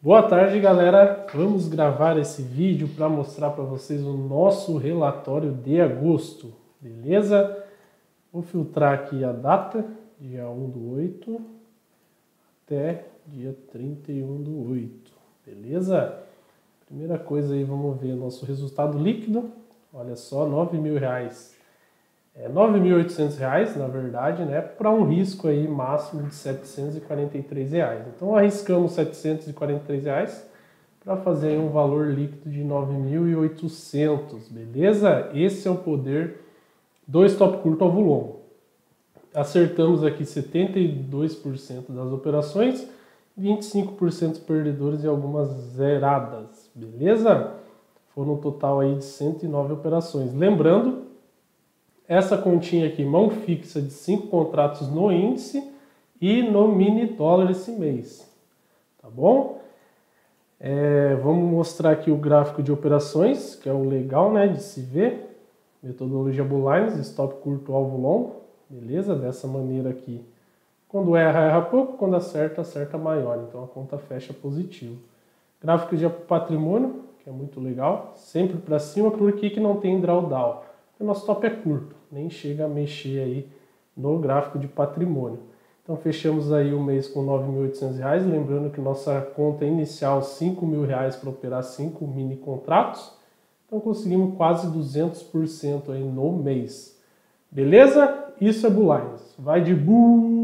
Boa tarde, galera. Vamos gravar esse vídeo para mostrar para vocês o nosso relatório de agosto, beleza? Vou filtrar aqui a data, dia 1/8 até dia 31/8, beleza? Primeira coisa aí, vamos ver nosso resultado líquido. Olha só, R$9.000. R$9.800, na verdade, né? Para um risco aí máximo de R$743. Então arriscamos R$743 para fazer aí um valor líquido de 9.800, beleza? Esse é o poder do stop curto alvo longo. Acertamos aqui 72% das operações, 25% perdedores e algumas zeradas, beleza? Foram um total aí de 109 operações. Lembrando, essa continha aqui, mão fixa de 5 contratos no índice e no mini dólar esse mês, tá bom? Vamos mostrar aqui o gráfico de operações, que é o legal, né, de se ver. Metodologia Bullines, stop curto, alvo longo, beleza? Dessa maneira aqui. Quando erra, erra pouco, quando acerta, acerta maior. Então a conta fecha positivo. Gráfico de patrimônio, que é muito legal, sempre para cima. Por que não tem drawdown? Porque o nosso stop é curto, nem chega a mexer aí no gráfico de patrimônio. Então fechamos aí o mês com R$9.800, lembrando que nossa conta inicial R$5.000 para operar 5 mini contratos. Então conseguimos quase 200% aí no mês. Beleza? Isso é Bullines. Vai de bull!